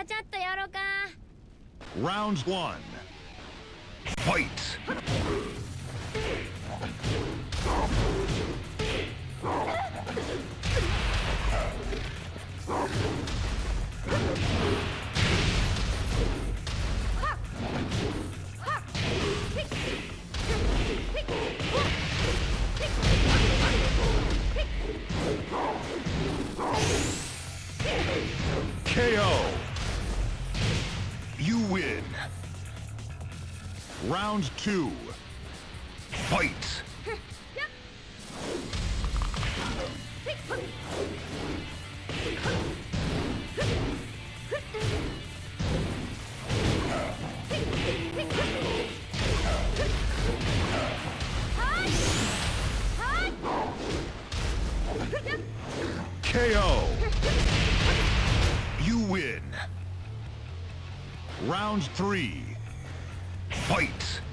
ちゃっとやろうか。 Round 1. Fight! KO! You win! Round 2. Fight! KO! You win! Round 3. Fight!